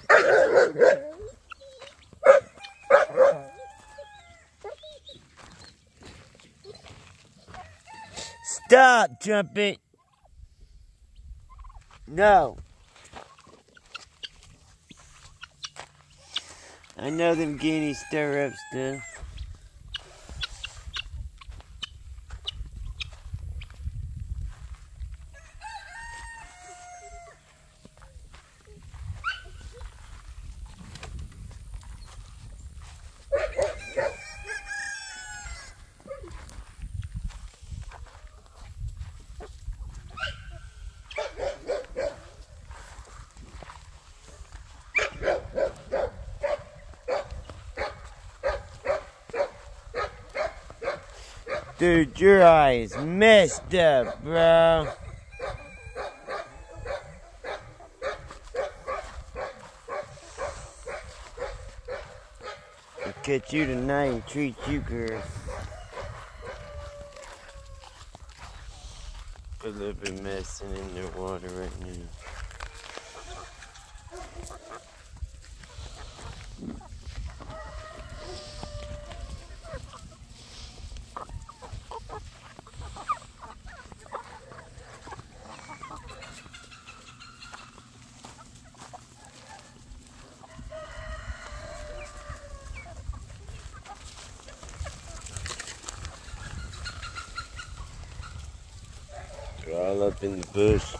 Stop, Trumpet. No. I know them guineas stir up stuff. Dude, your eye is messed up, bro. I'll catch you tonight and treat you, girl. Put a little bit of medicine in their water right now. All up in the bush.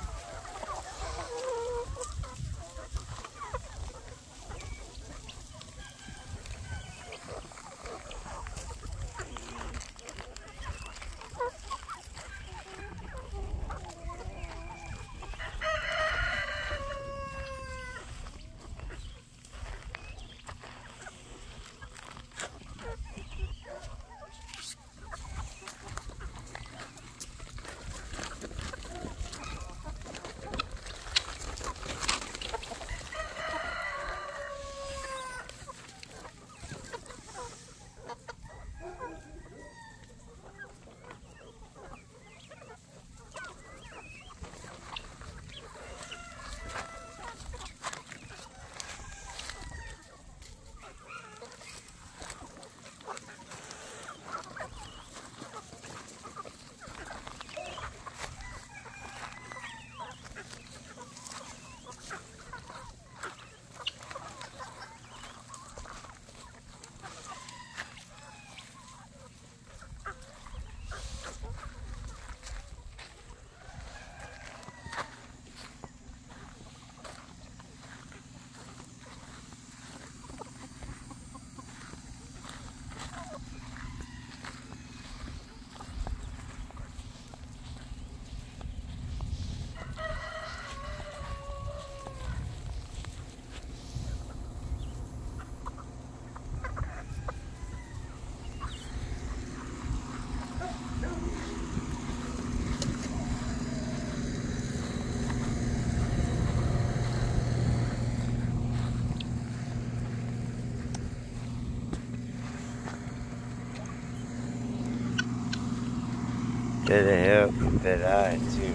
That'll help with that eye too.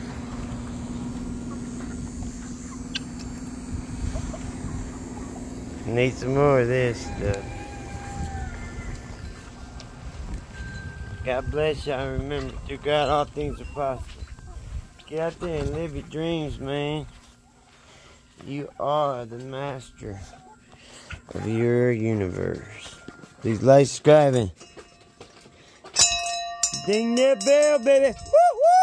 Need some more of this stuff. God bless you. I remember through God all things are possible. Get out there and live your dreams, man. You are the master of your universe. Please like, subscribing. Ding that bell, baby. Woo woo!